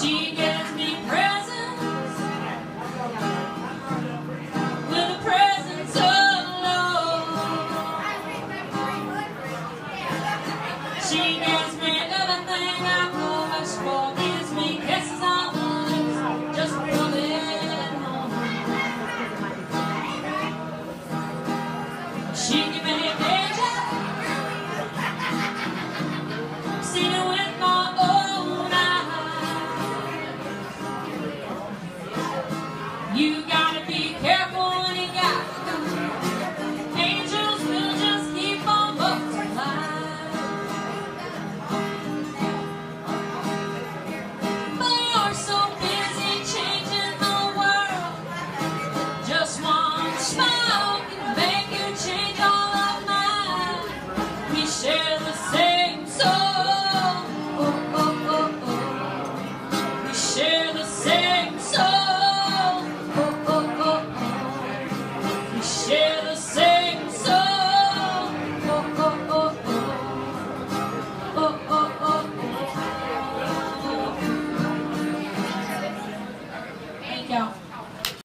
She gives me presents with a presence of love. She gives me everything I could wish for, gives me kisses on the lips just for being home. She gives me danger, seen it with my own eyes. You got